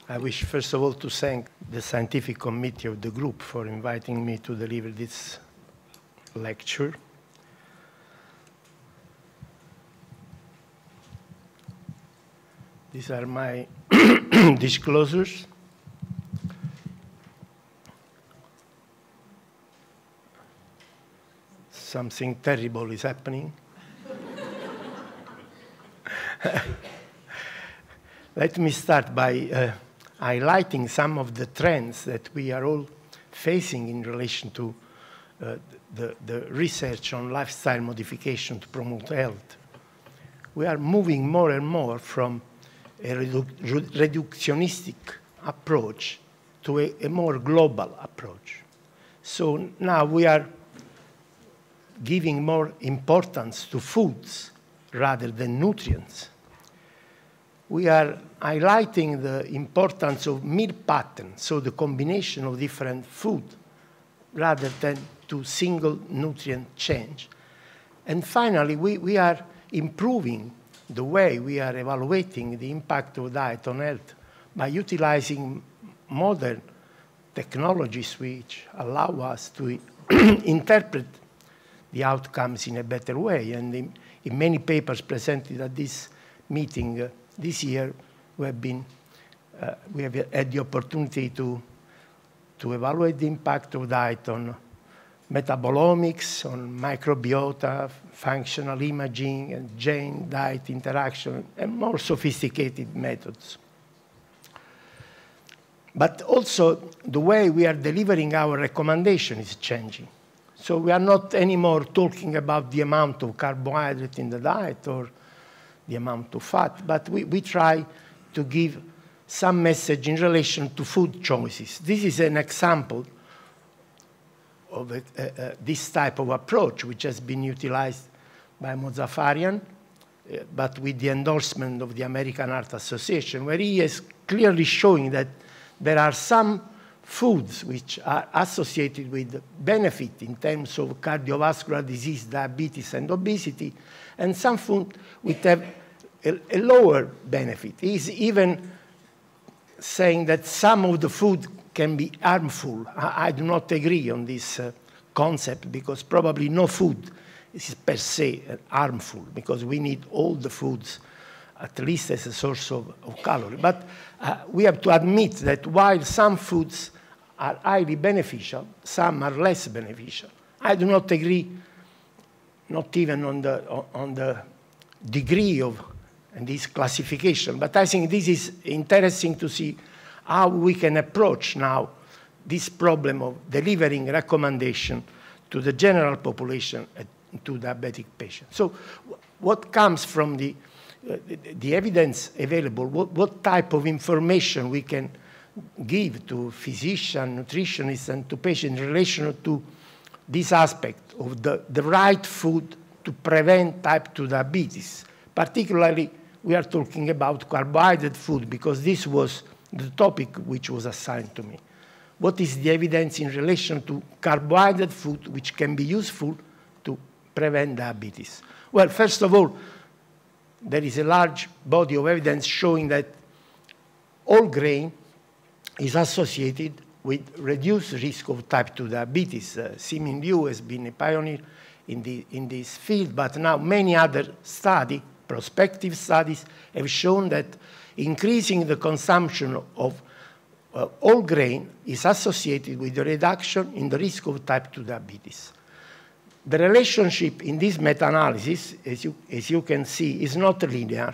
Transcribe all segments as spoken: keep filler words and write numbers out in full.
I wish, first of all, to thank the scientific committee of the group for inviting me to deliver this lecture. These are my disclosures. Something terrible is happening. Let me start by uh, highlighting some of the trends that we are all facing in relation to uh, the, the research on lifestyle modification to promote health. We are moving more and more from a redu reductionistic approach to a, a more global approach. So now we are giving more importance to foods rather than nutrients. We are highlighting the importance of meal patterns, so the combination of different food, rather than to single nutrient change. And finally, we, we are improving the way we are evaluating the impact of diet on health by utilizing modern technologies which allow us to interpret the outcomes in a better way. And in, in many papers presented at this meeting uh, this year, we have, been, uh, we have had the opportunity to, to evaluate the impact of diet on metabolomics, on microbiota, functional imaging, and gene-diet interaction, and more sophisticated methods. But also, the way we are delivering our recommendation is changing. So we are not anymore talking about the amount of carbohydrate in the diet or the amount of fat, but we, we try to give some message in relation to food choices. This is an example of a, uh, uh, this type of approach, which has been utilized by Mozaffarian, uh, but with the endorsement of the American Heart Association, where he is clearly showing that there are some foods which are associated with benefit in terms of cardiovascular disease, diabetes, and obesity, and some food which have a, a lower benefit. He's even saying that some of the food can be harmful. I, I do not agree on this uh, concept, because probably no food is per se uh, harmful, because we need all the foods at least as a source of, of calorie. But uh, we have to admit that while some foods are highly beneficial, some are less beneficial. I do not agree, not even on the, on the degree of and this classification, but I think this is interesting to see how we can approach now this problem of delivering recommendation to the general population and to diabetic patients. So what comes from the, uh, the evidence available, what, what type of information we can give to physicians, nutritionists, and to patients in relation to this aspect of the, the right food to prevent type two diabetes. Particularly, we are talking about carbohydrate food, because this was the topic which was assigned to me. What is the evidence in relation to carbohydrate food which can be useful to prevent diabetes? Well, first of all, there is a large body of evidence showing that all grain is associated with reduced risk of type two diabetes. Uh, Simin Liu has been a pioneer in, the, in this field, but now many other studies, prospective studies, have shown that increasing the consumption of uh, all grain is associated with a reduction in the risk of type two diabetes. The relationship in this meta-analysis, as you, as you can see, is not linear.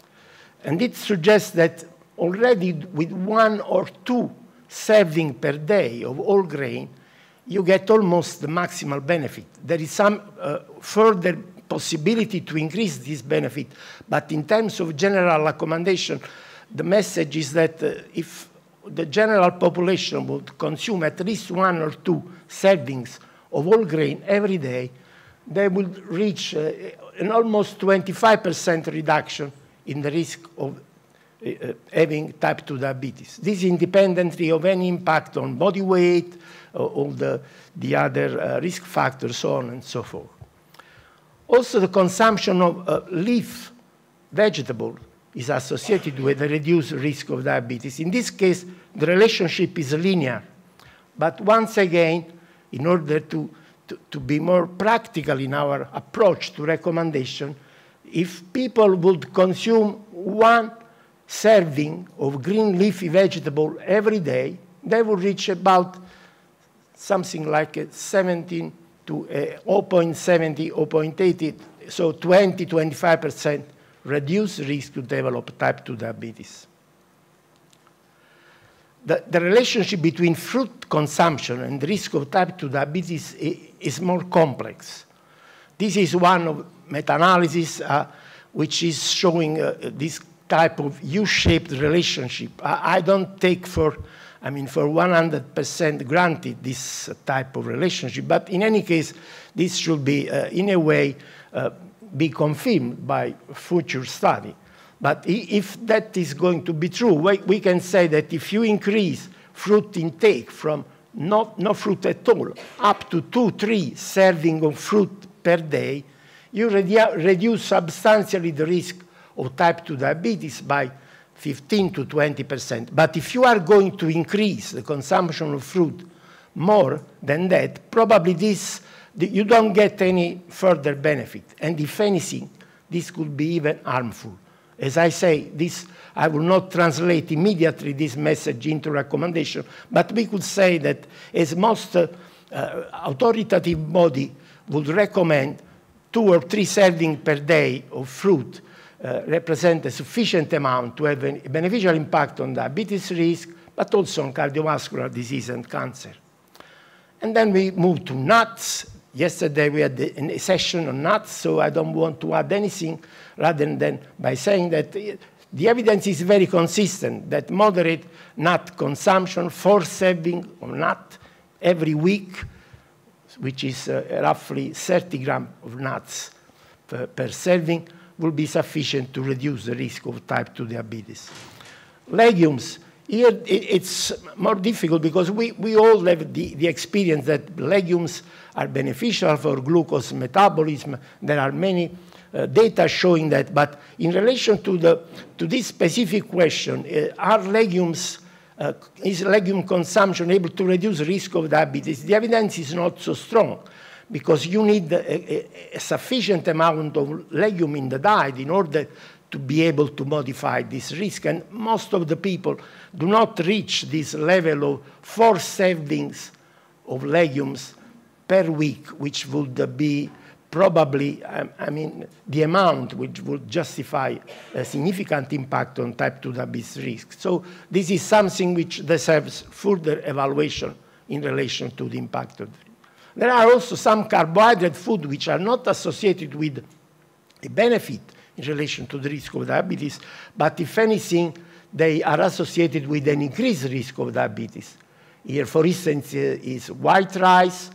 And it suggests that already with one or two serving per day of all grain, you get almost the maximal benefit. There is some uh, further possibility to increase this benefit, but in terms of general recommendation, the message is that uh, if the general population would consume at least one or two servings of all grain every day, they would reach uh, an almost twenty-five percent reduction in the risk of uh, having type two diabetes. This independently of any impact on body weight, uh, all the, the other uh, risk factors, so on and so forth. Also, the consumption of uh, leaf vegetable is associated with a reduced risk of diabetes. In this case, the relationship is linear. But once again, in order to, to, to be more practical in our approach to recommendation, if people would consume one serving of green leafy vegetable every day, they would reach about something like a seventeen to zero point seven zero, zero point eight zero, so twenty, twenty-five percent reduced risk to develop type two diabetes. The, the relationship between fruit consumption and the risk of type two diabetes is more complex. This is one of meta-analysis uh, which is showing uh, this type of U-shaped relationship. I, I don't take for, I mean, for one hundred percent granted this type of relationship, but in any case, this should be, uh, in a way, uh, be confirmed by future study. But if that is going to be true, we, we can say that if you increase fruit intake from not, no fruit at all up to two, three serving of fruit per day, you redu reduce substantially the risk of type two diabetes by fifteen to twenty percent. But if you are going to increase the consumption of fruit more than that, probably this, you don't get any further benefit. And if anything, this could be even harmful. As I say, this, I will not translate immediately this message into recommendation, but we could say that as most uh, uh, authoritative body would recommend, two or three servings per day of fruit uh, represent a sufficient amount to have a beneficial impact on diabetes risk, but also on cardiovascular disease and cancer. And then we move to nuts. Yesterday we had a session on nuts, so I don't want to add anything rather than by saying that the evidence is very consistent that moderate nut consumption, four servings of nut every week, which is uh, roughly thirty grams of nuts per, per serving, will be sufficient to reduce the risk of type two diabetes. Legumes. Here it's more difficult because we, we all have the, the experience that legumes are beneficial for glucose metabolism. There are many uh, data showing that, but in relation to, the, to this specific question, uh, are legumes, uh, is legume consumption able to reduce risk of diabetes? The evidence is not so strong because you need a, a, a sufficient amount of legume in the diet in order to be able to modify this risk. And most of the people do not reach this level of four servings of legumes per week, which would be probably, um, I mean, the amount which would justify a significant impact on type two diabetes risk. So this is something which deserves further evaluation in relation to the impact of it. There are also some carbohydrate foods which are not associated with a benefit in relation to the risk of diabetes, but if anything, they are associated with an increased risk of diabetes. Here, for instance, is white rice,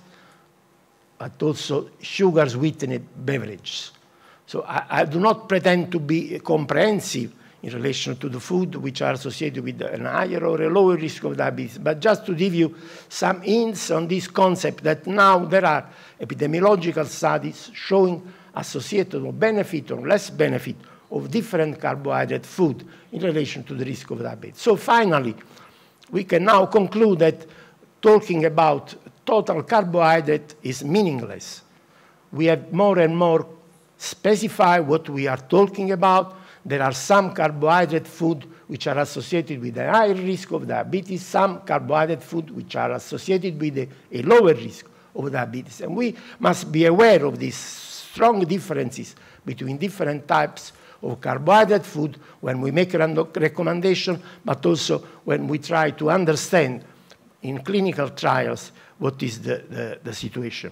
but also sugar-sweetened beverages. So I, I do not pretend to be comprehensive in relation to the food which are associated with a higher or a lower risk of diabetes, but just to give you some hints on this concept that now there are epidemiological studies showing associated or benefit or less benefit of different carbohydrate food in relation to the risk of diabetes. So finally, we can now conclude that talking about total carbohydrate is meaningless. We have more and more specified what we are talking about. There are some carbohydrate food which are associated with a higher risk of diabetes, some carbohydrate food which are associated with a, a lower risk of diabetes. And we must be aware of these strong differences between different types of carbohydrate food when we make a recommendation, but also when we try to understand in clinical trials what is the, the, the situation.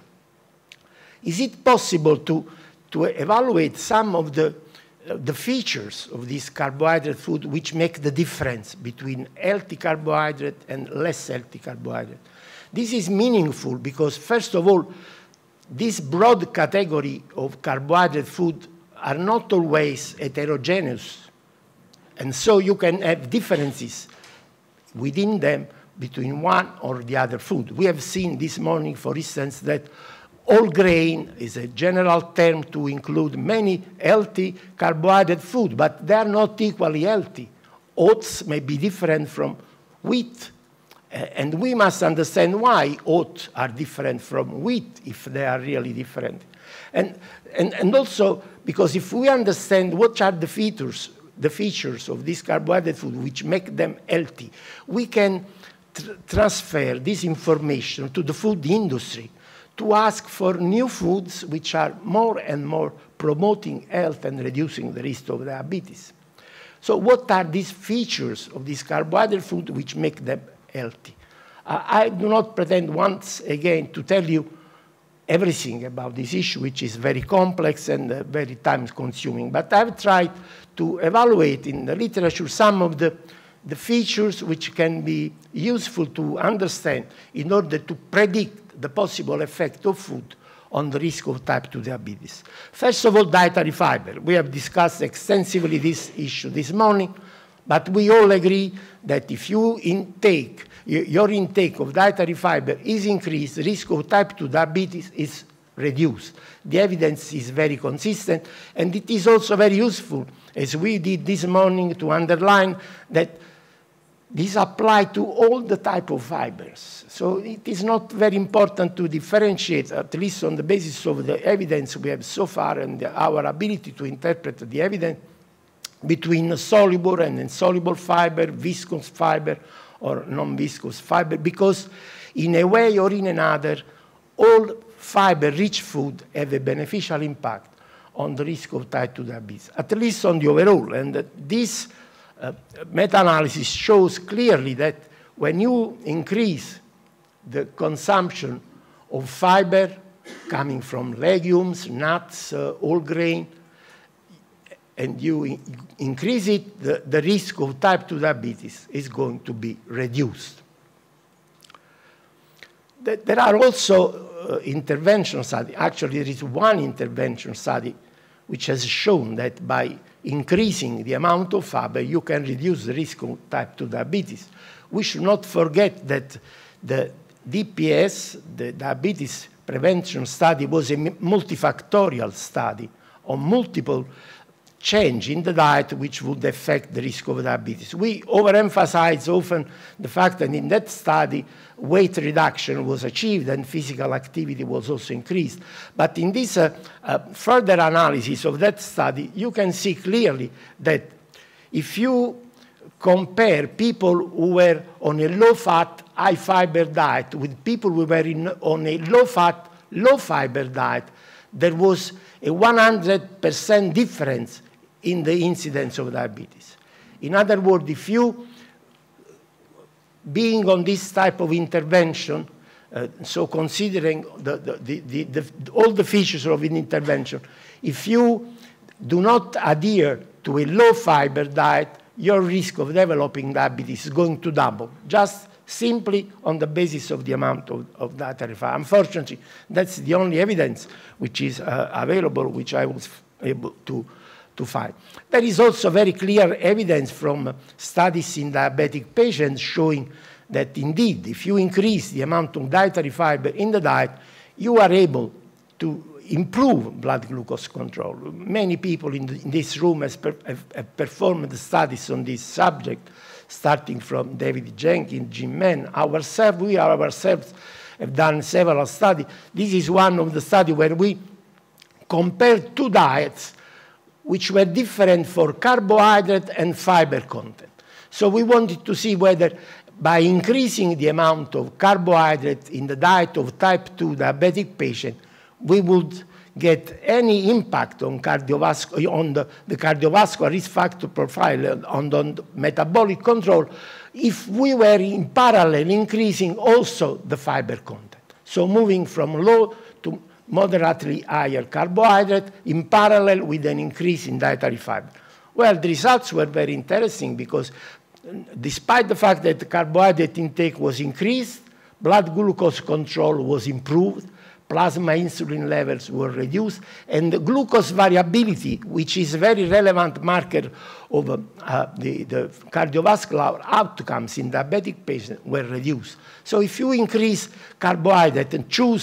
Is it possible to, to evaluate some of the, uh, the features of this carbohydrate food which make the difference between healthy carbohydrate and less healthy carbohydrate? This is meaningful because, first of all, this broad category of carbohydrate food are not always heterogeneous. And so you can have differences within them between one or the other food. We have seen this morning, for instance, that whole grain is a general term to include many healthy carbohydrate food, but they are not equally healthy. Oats may be different from wheat, uh, and we must understand why oats are different from wheat, if they are really different. And, and, and also, because if we understand what are the features, the features of this carbohydrate food which make them healthy, we can tr transfer this information to the food industry to ask for new foods which are more and more promoting health and reducing the risk of diabetes. So what are these features of this carbohydrate food which make them healthy? Uh, I do not pretend once again to tell you everything about this issue, which is very complex and uh, very time-consuming, but I've tried to evaluate in the literature some of the, the features which can be useful to understand in order to predict the possible effect of food on the risk of type two diabetes. First of all, dietary fiber. We have discussed extensively this issue this morning, but we all agree that if you intake, your intake of dietary fiber is increased, the risk of type two diabetes is reduced. The evidence is very consistent, and it is also very useful, as we did this morning, to underline that these apply to all the type of fibers. So it is not very important to differentiate, at least on the basis of the evidence we have so far and our ability to interpret the evidence, between soluble and insoluble fiber, viscous fiber, or non-viscous fiber, because in a way or in another, all fiber-rich food have a beneficial impact on the risk of type two diabetes, at least on the overall. And this uh, meta-analysis shows clearly that when you increase the consumption of fiber coming from legumes, nuts, uh, whole grain, and you in increase it, the, the risk of type two diabetes is going to be reduced. There are also uh, intervention studies. Actually, there is one intervention study which has shown that by increasing the amount of fiber, you can reduce the risk of type two diabetes. We should not forget that the D P S, the diabetes prevention study, was a multifactorial study on multiple change in the diet which would affect the risk of diabetes. We overemphasize often the fact that in that study, weight reduction was achieved and physical activity was also increased. But in this uh, uh, further analysis of that study, you can see clearly that if you compare people who were on a low-fat, high-fiber diet with people who were in, on a low-fat, low-fiber diet, there was a one hundred percent difference in the incidence of diabetes. In other words, if you, being on this type of intervention, uh, so considering the, the, the, the, the, all the features of an intervention, if you do not adhere to a low-fiber diet, your risk of developing diabetes is going to double, just simply on the basis of the amount of, of dietary fiber. Unfortunately, that's the only evidence which is uh, available, which I was able to, to find. There is also very clear evidence from studies in diabetic patients showing that indeed, if you increase the amount of dietary fiber in the diet, you are able to improve blood glucose control. Many people in, the, in this room has per, have, have performed studies on this subject, starting from David Jenkins, Jim Mann, ourselves, we are ourselves have done several studies. This is one of the studies where we compared two diets which were different for carbohydrate and fiber content. So we wanted to see whether by increasing the amount of carbohydrate in the diet of type two diabetic patient, we would get any impact on, cardiovascular, on the, the cardiovascular risk factor profile, on, on the metabolic control, if we were in parallel increasing also the fiber content. So moving from low to moderately higher carbohydrate in parallel with an increase in dietary fiber. Well, the results were very interesting because despite the fact that the carbohydrate intake was increased, blood glucose control was improved, plasma insulin levels were reduced, and the glucose variability, which is a very relevant marker of uh, the, the cardiovascular outcomes in diabetic patients, were reduced. So if you increase carbohydrate and choose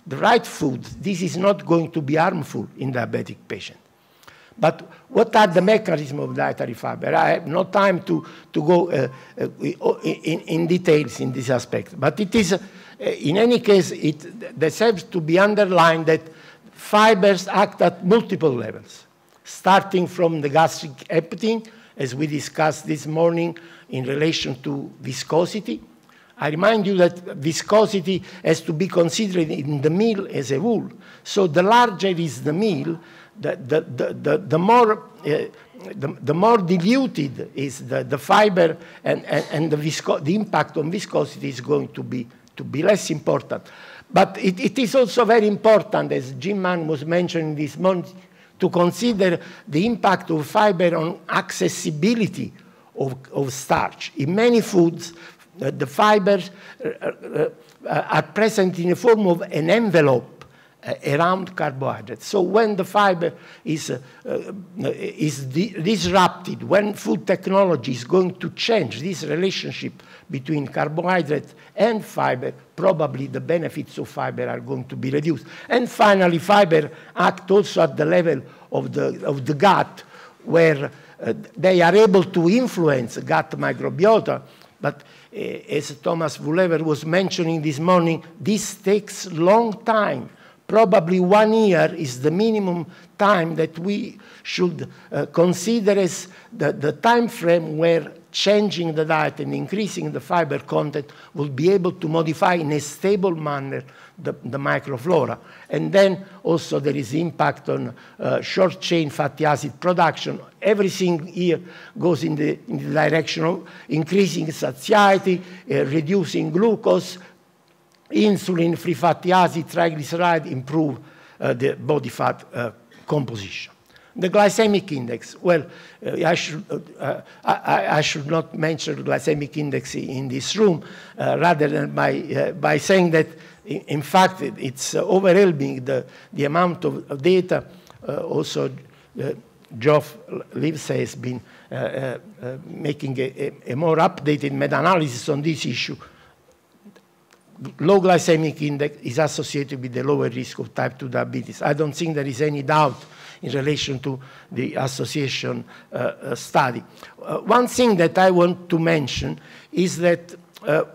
the right food, this is not going to be harmful in diabetic patient. But what are the mechanisms of dietary fiber? I have no time to, to go uh, uh, in, in details in this aspect. But it is, uh, in any case, it deserves to be underlined that fibers act at multiple levels, starting from the gastric emptying, as we discussed this morning in relation to viscosity. I remind you that viscosity has to be considered in the meal as a whole. So the larger is the meal, the, the, the, the, the, more, uh, the, the more diluted is the, the fiber, and, and, and the, visco the impact on viscosity is going to be, to be less important. But it, it is also very important, as Jim Mann was mentioning this morning, to consider the impact of fiber on accessibility of, of starch. In many foods, uh, the fibers uh, uh, uh, are present in the form of an envelope uh, around carbohydrates. So when the fiber is, uh, uh, is di disrupted, when food technology is going to change this relationship between carbohydrates and fiber, probably the benefits of fiber are going to be reduced. And finally, fiber act also at the level of the, of the gut, where uh, they are able to influence gut microbiota. But uh, as Thomas Vullever was mentioning this morning, this takes a long time. Probably one year is the minimum time that we should uh, consider as the, the time frame where changing the diet and increasing the fiber content will be able to modify in a stable manner the, the microflora. And then also there is impact on uh, short-chain fatty acid production. Everything here goes in the, in the direction of increasing satiety, uh, reducing glucose, insulin, free fatty acid, triglyceride, improve uh, the body fat uh, composition. The glycemic index, well, uh, I, should, uh, I, I should not mention the glycemic index in this room, uh, rather than by, uh, by saying that, in, in fact, it, it's uh, overwhelming, the, the amount of, of data. Uh, also, uh, Geoff Livesey has been uh, uh, uh, making a, a, a more updated meta-analysis on this issue. Low glycemic index is associated with the lower risk of type two diabetes. I don't think there is any doubt in relation to the association uh, uh, study. Uh, one thing that I want to mention is that uh, uh,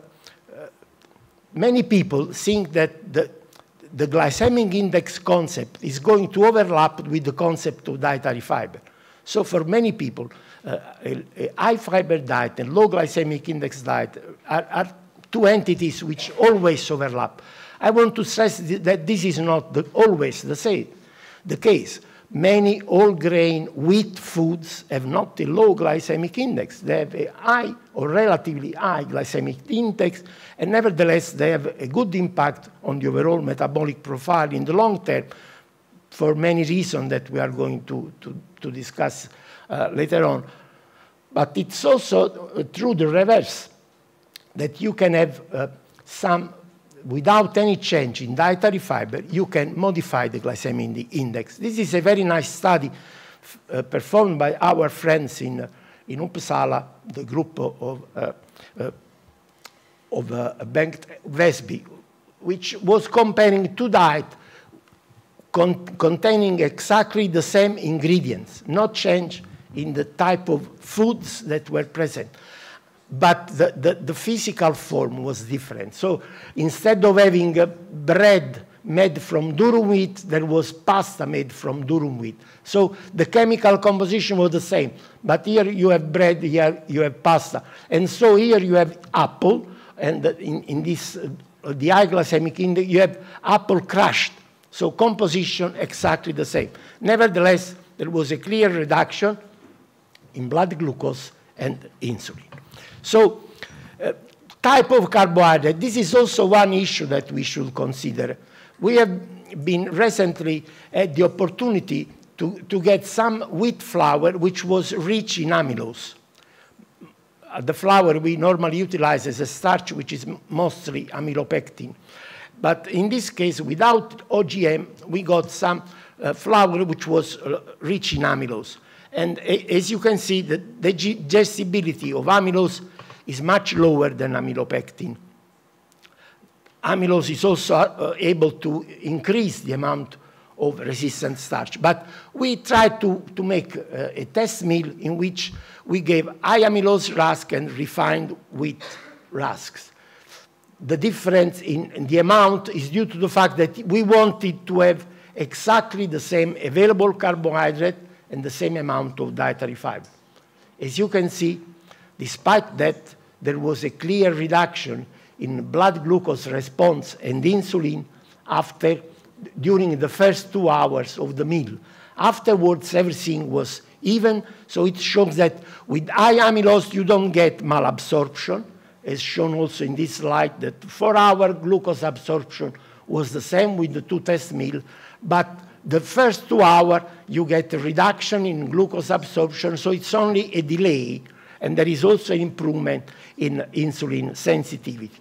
many people think that the, the glycemic index concept is going to overlap with the concept of dietary fiber. So for many people, uh, a, a high fiber diet and low glycemic index diet are, are two entities which always overlap. I want to stress that this is not the, always the same, the case. Many all-grain wheat foods have not a low glycemic index. They have a high or relatively high glycemic index, and nevertheless they have a good impact on the overall metabolic profile in the long term for many reasons that we are going to, to, to discuss uh, later on. But it's also true the reverse, that you can have uh, some, without any change in dietary fiber, you can modify the glycemic index. This is a very nice study uh, performed by our friends in, uh, in Uppsala, the group of, uh, uh, of uh, Bengt Vesby, which was comparing two diets con containing exactly the same ingredients, no change in the type of foods that were present. But the, the, the physical form was different. So instead of having a bread made from durum wheat, there was pasta made from durum wheat. So the chemical composition was the same. But here you have bread, here you have pasta. And so here you have apple, and in, in this, uh, the high glycemic index, you have apple crushed. So composition exactly the same. Nevertheless, there was a clear reduction in blood glucose and insulin. So, uh, type of carbohydrate, this is also one issue that we should consider. We have been recently had the opportunity to, to get some wheat flour which was rich in amylose. Uh, the flour we normally utilize as a starch, which is mostly amylopectin. But in this case, without O G M, we got some uh, flour which was uh, rich in amylose. And as you can see, the digestibility of amylose is much lower than amylopectin. amylose is also uh, able to increase the amount of resistant starch. But we tried to, to make uh, a test meal in which we gave high amylose rusk and refined wheat rusks. The difference in, in the amount is due to the fact that we wanted to have exactly the same available carbohydrate and the same amount of dietary fiber. As you can see, despite that, there was a clear reduction in blood glucose response and insulin after, during the first two hours of the meal. Afterwards, everything was even, so it shows that with high amylose, you don't get malabsorption, as shown also in this slide, that four-hour glucose absorption was the same with the two test meals, but the first two hours, you get a reduction in glucose absorption, so it's only a delay, and there is also an improvement in insulin sensitivity.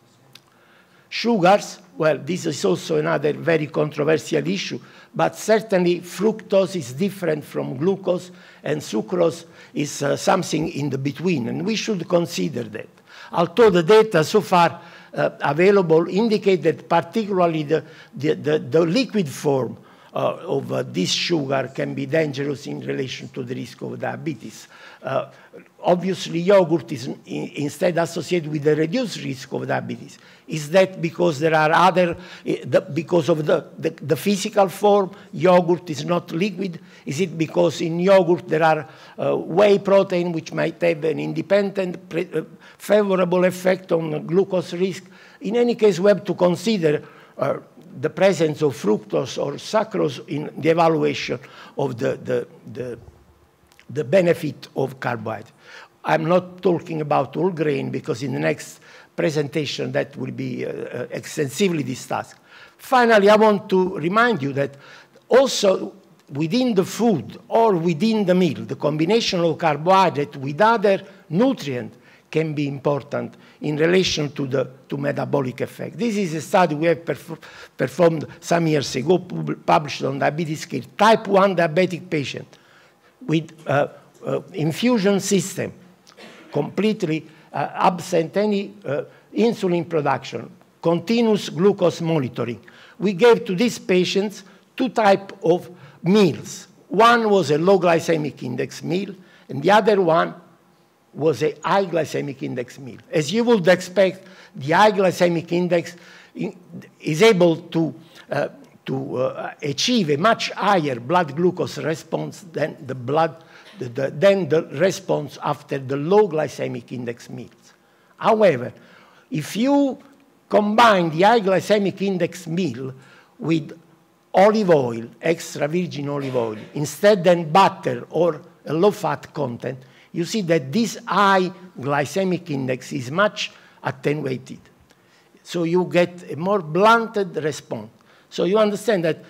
Sugars, well, this is also another very controversial issue, but certainly fructose is different from glucose, and sucrose is uh, something in the between, and we should consider that. Although the data so far uh, available indicate that particularly the, the, the, the liquid form uh, of uh, this sugar can be dangerous in relation to the risk of diabetes. Uh, obviously, yogurt is in, instead associated with a reduced risk of diabetes. Is that because there are other, uh, the, because of the, the, the physical form, yogurt is not liquid? Is it because in yogurt there are uh, whey protein which might have an independent pre, uh, favorable effect on glucose risk? In any case, we have to consider uh, the presence of fructose or sucrose in the evaluation of the, the, the, the benefit of carbohydrate. I'm not talking about whole grain because in the next presentation that will be uh, extensively discussed. Finally, I want to remind you that also within the food or within the meal, the combination of carbohydrate with other nutrients can be important in relation to the to metabolic effect. This is a study we have perf performed some years ago, pub published on diabetes care, type one diabetic patient with uh, uh, infusion system, completely uh, absent any uh, insulin production, continuous glucose monitoring. We gave to these patients two types of meals. One was a low glycemic index meal, and the other one was a high glycemic index meal. As you would expect, the high glycemic index in, is able to, uh, to uh, achieve a much higher blood glucose response than the, blood, the, the, than the response after the low glycemic index meals. However, if you combine the high glycemic index meal with olive oil, extra virgin olive oil, instead than butter or a low-fat content, you see that this high glycemic index is much attenuated. So you get a more blunted response. So you understand that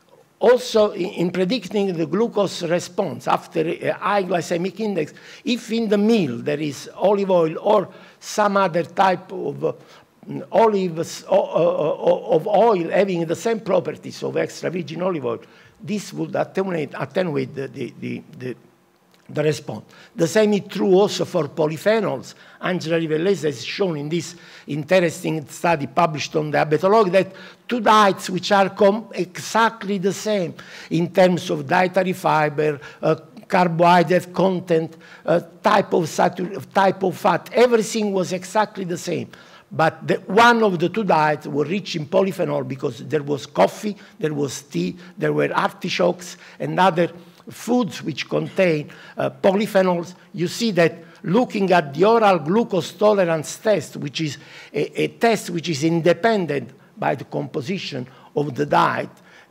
also in, in predicting the glucose response after a high glycemic index, if in the meal there is olive oil or some other type of uh, olives uh, uh, of oil having the same properties of extra virgin olive oil, this would attenuate, attenuate the, the, the, the the response. The same is true also for polyphenols. Angela Rivellese has shown in this interesting study published on Diabetology that two diets which are exactly the same in terms of dietary fiber, uh, carbohydrate content, uh, type, of type of fat, everything was exactly the same. But the, one of the two diets were rich in polyphenol because there was coffee, there was tea, there were artichokes and other foods which contain uh, polyphenols. You see that looking at the oral glucose tolerance test, which is a, a test which is independent by the composition of the diet,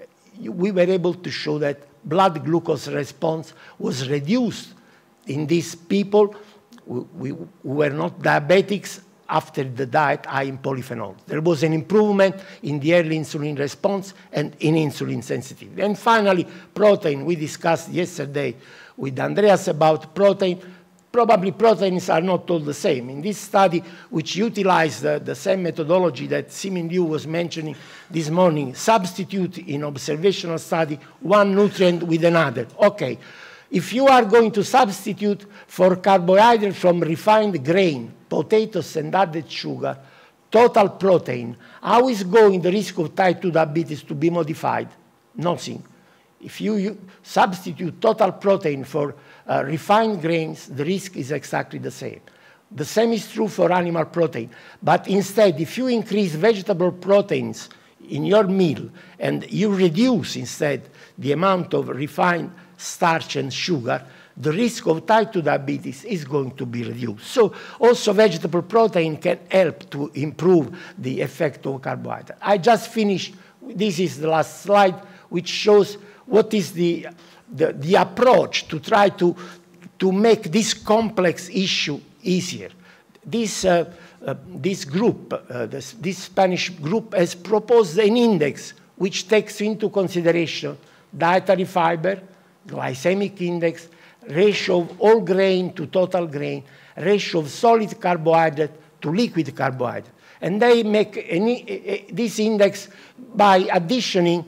we were able to show that blood glucose response was reduced in these people who, who were not diabetics after the diet high in polyphenols. There was an improvement in the early insulin response and in insulin sensitivity. And finally, protein. We discussed yesterday with Andreas about protein. Probably proteins are not all the same. In this study, which utilized the, the same methodology that Simin Liu was mentioning this morning, substitute in observational study one nutrient with another. Okay, if you are going to substitute for carbohydrate from refined grain, potatoes and added sugar, total protein, how is going the risk of type two diabetes to be modified? Nothing. If you, you substitute total protein for uh, refined grains, the risk is exactly the same. The same is true for animal protein. But instead, if you increase vegetable proteins in your meal and you reduce instead the amount of refined starch and sugar, the risk of type two diabetes is going to be reduced. So also vegetable protein can help to improve the effect of carbohydrate. I just finished, this is the last slide, which shows what is the, the, the approach to try to, to make this complex issue easier. This, uh, uh, this group, uh, this, this Spanish group has proposed an index which takes into consideration dietary fiber, glycemic index, ratio of all grain to total grain, ratio of solid carbohydrate to liquid carbohydrate. And they make any, this index by additioning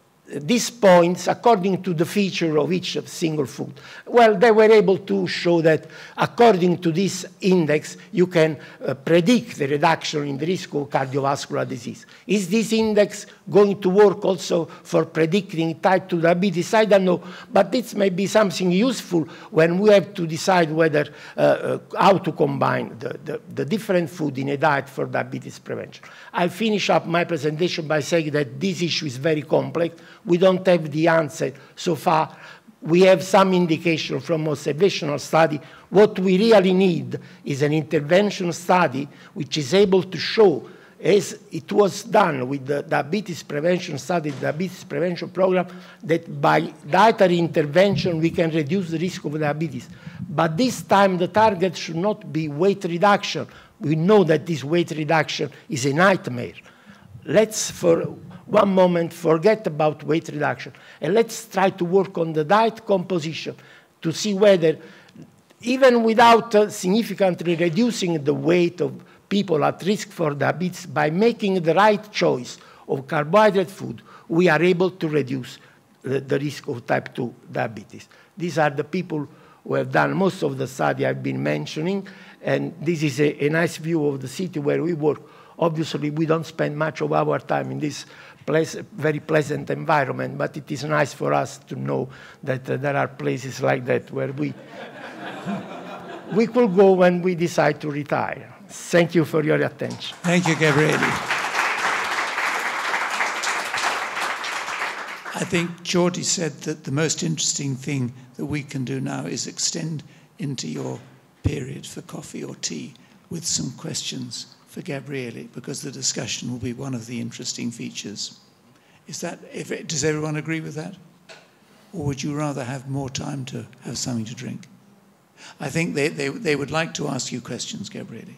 these points according to the feature of each single food. Well, they were able to show that according to this index, you can uh, predict the reduction in the risk of cardiovascular disease. Is this index going to work also for predicting type two diabetes? I don't know, but this may be something useful when we have to decide whether, uh, uh, how to combine the, the, the different food in a diet for diabetes prevention. I'll finish up my presentation by saying that this issue is very complex. We don't have the answer so far. We have some indication from observational study. What we really need is an intervention study which is able to show, as it was done with the diabetes prevention study, the diabetes prevention program, that by dietary intervention we can reduce the risk of diabetes. But this time the target should not be weight reduction. We know that this weight reduction is a nightmare. Let's, for one moment, forget about weight reduction, and let's try to work on the diet composition to see whether, even without uh, significantly reducing the weight of people at risk for diabetes, by making the right choice of carbohydrate food, we are able to reduce the, the risk of type two diabetes. These are the people who have done most of the study I've been mentioning, and this is a, a nice view of the city where we work. Obviously, we don't spend much of our time in this place, very pleasant environment, but it is nice for us to know that uh, there are places like that where we, we could go when we decide to retire. Thank you for your attention. Thank you, Gabriele. I think Jordi said that the most interesting thing that we can do now is extend into your period for coffee or tea with some questions for Gabriele, because the discussion will be one of the interesting features. Is that, if it, does everyone agree with that? Or would you rather have more time to have something to drink? I think they, they, they would like to ask you questions, Gabriele.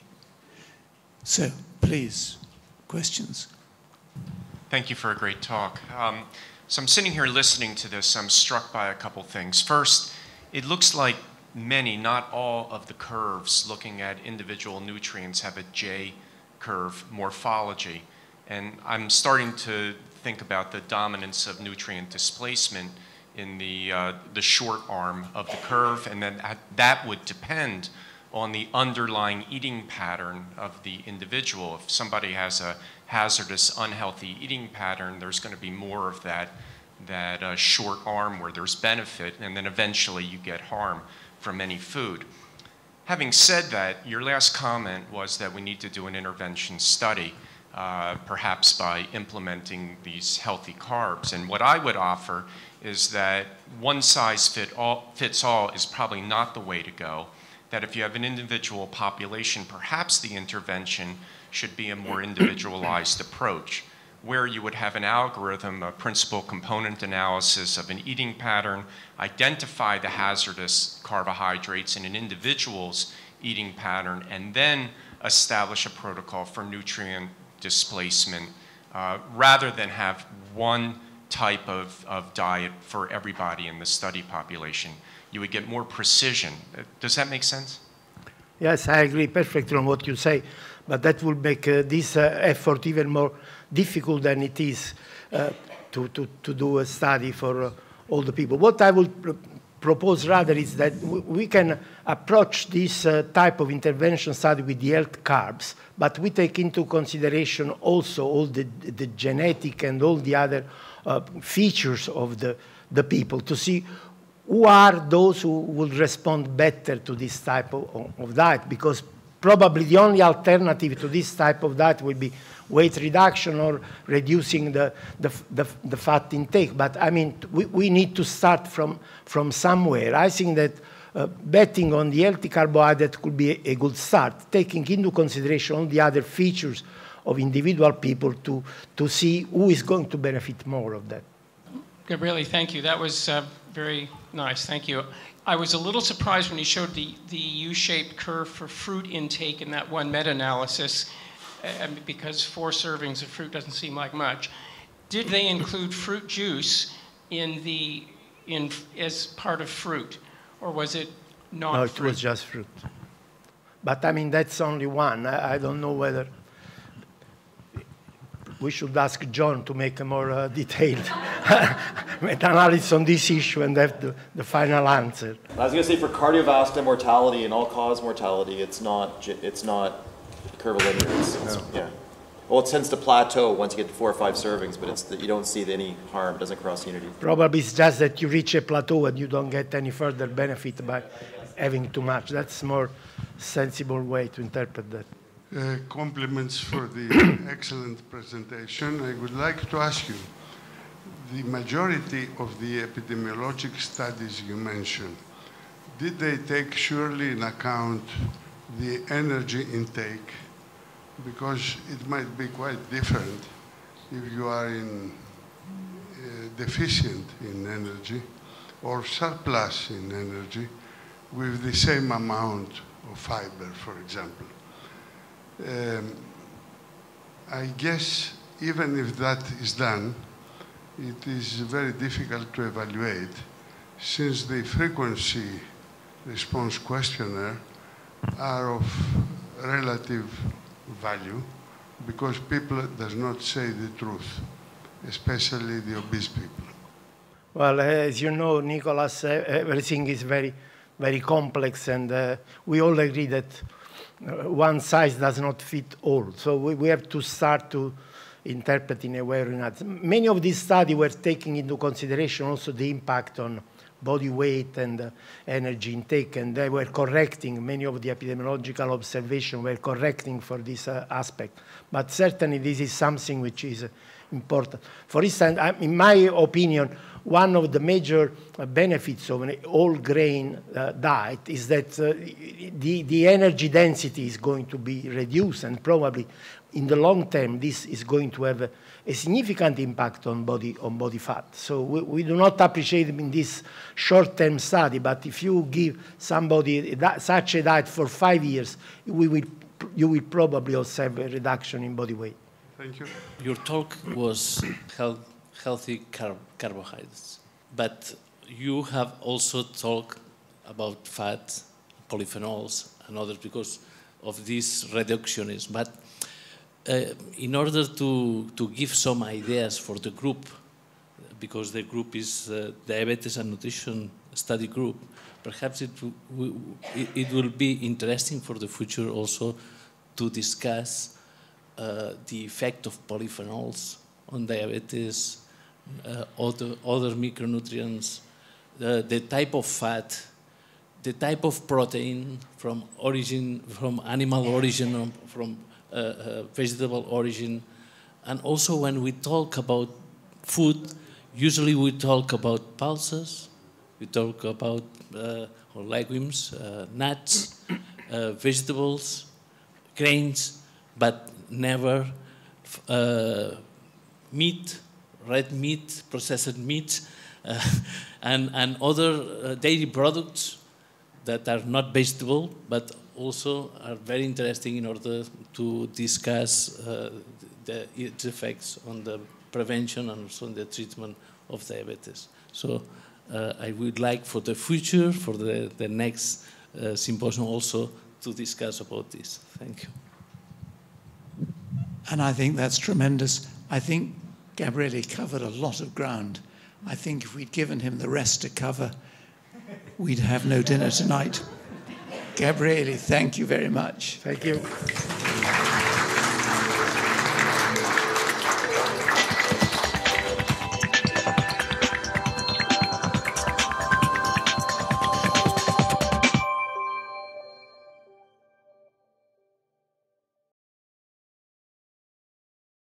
So, please, questions. Thank you for a great talk. Um, so I'm sitting here listening to this, I'm struck by a couple things. First, it looks like many, not all, of the curves looking at individual nutrients have a J-curve morphology. And I'm starting to think about the dominance of nutrient displacement in the, uh, the short arm of the curve, and then that would depend on the underlying eating pattern of the individual. If somebody has a hazardous, unhealthy eating pattern, there's going to be more of that, that uh, short arm where there's benefit, and then eventually you get harm from any food. Having said that, your last comment was that we need to do an intervention study, uh, perhaps by implementing these healthy carbs. And what I would offer is that one size fit all, fits all is probably not the way to go, that if you have an individual population, perhaps the intervention should be a more individualized approach, where you would have an algorithm, a principal component analysis of an eating pattern, identify the hazardous carbohydrates in an individual's eating pattern, and then establish a protocol for nutrient displacement, uh, rather than have one type of, of diet for everybody in the study population. You would get more precision. Does that make sense? Yes, I agree perfectly on what you say, but that will make uh, this uh, effort even more difficult than it is uh, to, to, to do a study for uh, all the people. What I will pr propose rather is that we can approach this uh, type of intervention study with the health carbs, but we take into consideration also all the, the genetic and all the other uh, features of the, the people to see who are those who will respond better to this type of, of diet, because probably the only alternative to this type of diet will be weight reduction or reducing the, the, the, the fat intake. But I mean, we, we need to start from, from somewhere. I think that uh, betting on the healthy carbohydrate could be a, a good start, taking into consideration all the other features of individual people to, to see who is going to benefit more of that. Gabriele, thank you. That was uh, very nice. Thank you. I was a little surprised when you showed the, the U-shaped curve for fruit intake in that one meta-analysis, uh, because four servings of fruit doesn't seem like much. Did they include fruit juice in the, in, as part of fruit, or was it not No, it fruit? was just fruit. But I mean, that's only one. I, I don't know whether we should ask John to make a more uh, detailed meta-analysis on this issue and have the, the final answer. I was going to say for cardiovascular mortality and all-cause mortality, it's not it's not curvilinear. It's, it's, no. Yeah. Well, it tends to plateau once you get to four or five servings, but it's the, you don't see any harm. It doesn't cross unity. Probably it's just that you reach a plateau and you don't get any further benefit by having too much. That's a more sensible way to interpret that. Uh, compliments for the excellent presentation. I would like to ask you, the majority of the epidemiologic studies you mentioned, did they take surely in account the energy intake? Because it might be quite different if you are in, uh, deficient in energy or surplus in energy with the same amount of fiber, for example. Um, I guess even if that is done, it is very difficult to evaluate since the frequency response questionnaire are of relative value because people does not say the truth, especially the obese people. Well, as you know, Nicholas, uh, everything is very, very complex, and uh, we all agree that uh, one size does not fit all. So we, we have to start to interpret in a way or another. Many of these studies were taking into consideration also the impact on body weight and uh, energy intake, and they were correcting, many of the epidemiological observations were correcting for this uh, aspect. But certainly this is something which is uh, important. For instance, I, in my opinion, one of the major uh, benefits of an all-grain uh, diet is that uh, the, the energy density is going to be reduced, and probably in the long term this is going to have a, a significant impact on body, on body fat. So we, we do not appreciate it in this short-term study, but if you give somebody a, such a diet for five years, we will, you will probably observe a reduction in body weight. Thank you. Your talk was health, healthy carb, carbohydrates, but you have also talked about fat, polyphenols, and others because of this reductionism. But uh, in order to, to give some ideas for the group, because the group is uh, Diabetes and Nutrition Study Group, perhaps it, it will be interesting for the future also to discuss uh, the effect of polyphenols on diabetes, uh, other, other micronutrients, the, the type of fat, the type of protein from origin, from animal origin, or from uh, uh, vegetable origin. And also when we talk about food, usually we talk about pulses, we talk about uh, or legumes, uh, nuts, uh, vegetables, grains, but never uh, meat, red meat, processed meat, uh, and, and other uh, dairy products that are not vegetable, but also are very interesting in order to discuss uh, the, its effects on the prevention and also on the treatment of diabetes. So uh, I would like for the future, for the, the next uh, symposium also, to discuss about this. Thank you. And I think that's tremendous. I think Gabriele covered a lot of ground. I think if we'd given him the rest to cover, we'd have no dinner tonight. Gabriele, thank you very much. Thank you.